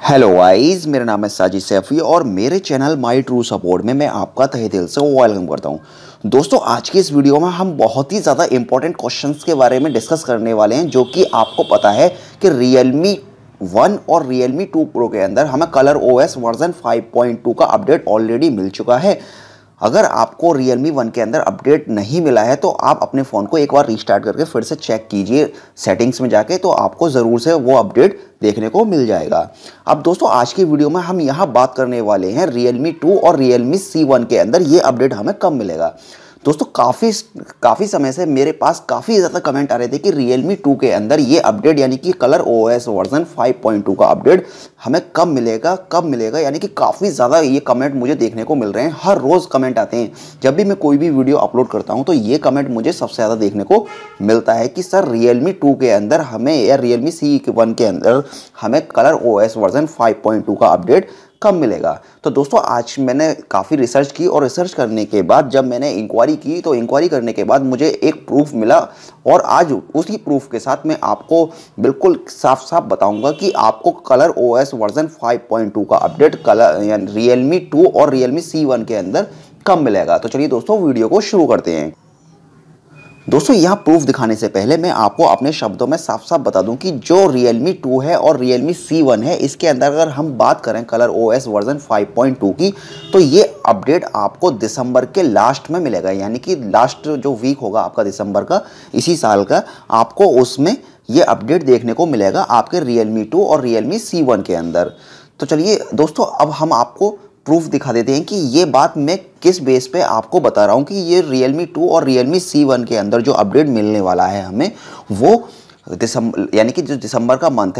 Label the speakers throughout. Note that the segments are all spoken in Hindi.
Speaker 1: हेलो गाइस, मेरा नाम है साजिद सैफी और मेरे चैनल माई ट्रू सपोर्ट में मैं आपका तहे दिल से वेलकम करता हूं। दोस्तों, आज की इस वीडियो में हम बहुत ही ज़्यादा इंपॉर्टेंट क्वेश्चंस के बारे में डिस्कस करने वाले हैं, जो कि आपको पता है कि Realme 1 और Realme 2 Pro के अंदर हमें कलर OS वर्जन 5.2 का अपडेट ऑलरेडी मिल चुका है। अगर आपको Realme 1 के अंदर अपडेट नहीं मिला है तो आप अपने फ़ोन को एक बार रीस्टार्ट करके फिर से चेक कीजिए सेटिंग्स में जाके, तो आपको ज़रूर से वो अपडेट देखने को मिल जाएगा। अब दोस्तों, आज की वीडियो में हम यहाँ बात करने वाले हैं Realme 2 और Realme C1 के अंदर ये अपडेट हमें कब मिलेगा। दोस्तों, काफ़ी समय से मेरे पास काफ़ी ज़्यादा कमेंट आ रहे थे कि Realme 2 के अंदर ये अपडेट यानी कि कलर OS वर्जन 5.2 का अपडेट हमें कब मिलेगा, यानी कि काफ़ी ज़्यादा ये कमेंट मुझे देखने को मिल रहे हैं। हर रोज़ कमेंट आते हैं। जब भी मैं कोई भी वीडियो अपलोड करता हूं तो ये कमेंट मुझे सबसे ज़्यादा देखने को मिलता है कि सर Realme 2 के अंदर हमें या Realme C1 के अंदर हमें कलर OS वर्जन 5.2 का अपडेट कब मिलेगा। तो दोस्तों, आज मैंने काफ़ी रिसर्च की और रिसर्च करने के बाद जब मैंने इंक्वायरी की तो इंक्वायरी करने के बाद मुझे एक प्रूफ मिला, और आज उसी प्रूफ के साथ मैं आपको बिल्कुल साफ साफ बताऊंगा कि आपको कलर OS वर्जन 5.2 का अपडेट Realme 2 और Realme C1 के अंदर कब मिलेगा। तो चलिए दोस्तों, वीडियो को शुरू करते हैं। दोस्तों, यहाँ प्रूफ दिखाने से पहले मैं आपको अपने शब्दों में साफ साफ बता दूं कि जो Realme 2 है और Realme C1 है, इसके अंदर अगर हम बात करें कलर OS वर्जन 5.2 की, तो ये अपडेट आपको दिसंबर के लास्ट में मिलेगा, यानी कि लास्ट जो वीक होगा आपका दिसंबर का इसी साल का, आपको उसमें ये अपडेट देखने को मिलेगा आपके Realme 2 और Realme C1 के अंदर। तो चलिए दोस्तों, अब हम आपको प्रूफ दिखा देते हैं कि ये बात मैं किस बेस पे आपको बता रहा हूँ कि ये Realme 2 और Realme C1 के अंदर जो अपडेट मिलने वाला है हमें, वो दिसंबर यानी कि जो दिसंबर का मंथ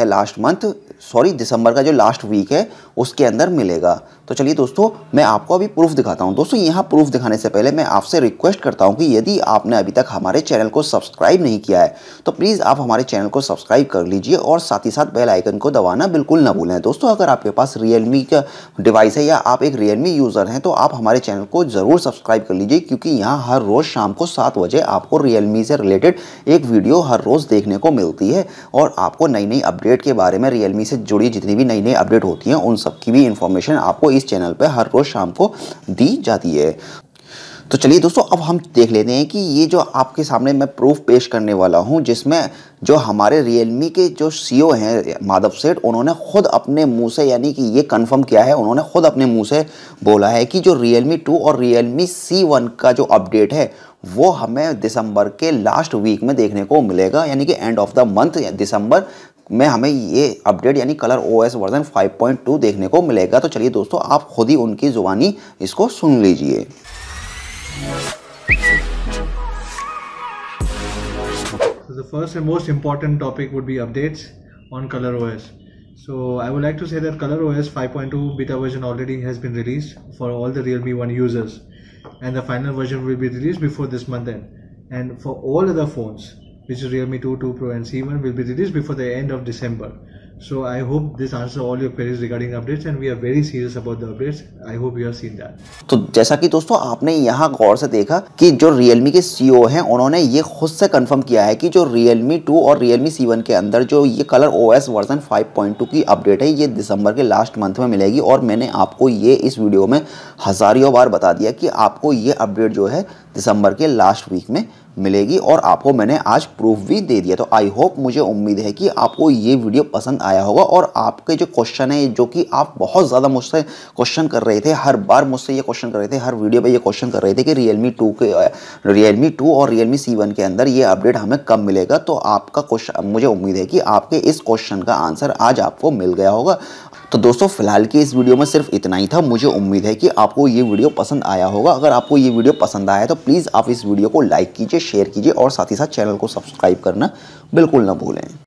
Speaker 1: है, दिसंबर का जो लास्ट वीक है उसके अंदर मिलेगा। तो चलिए दोस्तों, मैं आपको अभी प्रूफ दिखाता हूं। दोस्तों, यहाँ प्रूफ दिखाने से पहले मैं आपसे रिक्वेस्ट करता हूं कि यदि आपने अभी तक हमारे चैनल को सब्सक्राइब नहीं किया है तो प्लीज़ आप हमारे चैनल को सब्सक्राइब कर लीजिए और साथ ही साथ बेल आइकन को दबाना बिल्कुल ना भूलें। दोस्तों, अगर आपके पास Realme का डिवाइस है या आप एक Realme यूज़र हैं तो आप हमारे चैनल को ज़रूर सब्सक्राइब कर लीजिए, क्योंकि यहाँ हर रोज़ शाम को 7 बजे आपको Realme से रिलेटेड एक वीडियो हर रोज़ देखने को मिलती है, और आपको नई नई अपडेट के बारे में Realme से जुड़ी जितनी भी नई नई अपडेट होती हैं उन सब की भी इंफॉर्मेशन आपको इस चैनल पे हर रोज़ शाम को दी जाती है। तो चलिए दोस्तों, अब हम देख लेते हैं कि ये जो आपके सामने मैं प्रूफ पेश करने वाला हूं, जिसमें जो हमारे Realme के जो CEO हैं माधव सेठ, उन्होंने खुद अपने मुंह से, यानी कि ये कंफर्म किया है, उन्होंने खुद अपने मुंह से बोला है कि जो Realme 2 और Realme C1 का जो अपडेट है वो हमें दिसंबर के लास्ट वीक में देखने को मिलेगा, यानी कि एंड ऑफ द मंथ दिसंबर में हमें ये अपडेट यानी कलर OS वर्जन 5.2 देखने को मिलेगा। तो चलिए दोस्तों, आप खुद ही उनकी ज़ुबानी इसको सुन लीजिए।
Speaker 2: So the first and most important topic would be updates on Color OS. So I would like to say that Color OS 5.2 beta version already has been released for all the Realme 1 users, and the final version will be released before this month end. And for all other phones, which is Realme 2, 2 Pro and C1, will be released before the end of December. So I hope this answers all your queries regarding updates, and we are very serious about the updates. I hope you have seen that.
Speaker 1: तो जैसा कि दोस्तों आपने यहाँ गौर से देखा कि जो Realme के CEO हैं उन्होंने ये खुद से कंफर्म किया है कि जो Realme 2 और Realme C1 के अंदर जो ये कलर OS वर्जन 5.2 की अपडेट है ये दिसंबर के लास्ट मंथ में मिलेगी, और मैंने आपको ये इस वीडियो में हज़ारों बार बता दिया कि आपको ये अपडेट जो है दिसंबर के लास्ट वीक में मिलेगी, और आपको मैंने आज प्रूफ भी दे दिया। तो आई होप, मुझे उम्मीद है कि आपको ये वीडियो पसंद आया होगा, और आपके जो क्वेश्चन है, जो कि आप बहुत ज़्यादा मुझसे क्वेश्चन कर रहे थे, हर बार मुझसे ये क्वेश्चन कर रहे थे, हर वीडियो पे ये क्वेश्चन कर रहे थे कि Realme 2 और Realme C1 के अंदर ये अपडेट हमें कब मिलेगा। तो आपका क्वेश्चन, मुझे उम्मीद है कि आपके इस क्वेश्चन का आंसर आज आपको मिल गया होगा। तो दोस्तों, फिलहाल की इस वीडियो में सिर्फ इतना ही था। मुझे उम्मीद है कि आपको ये वीडियो पसंद आया होगा। अगर आपको ये वीडियो पसंद आया तो प्लीज़ आप इस वीडियो को लाइक कीजिए, शेयर कीजिए और साथ ही साथ चैनल को सब्सक्राइब करना बिल्कुल ना भूलें।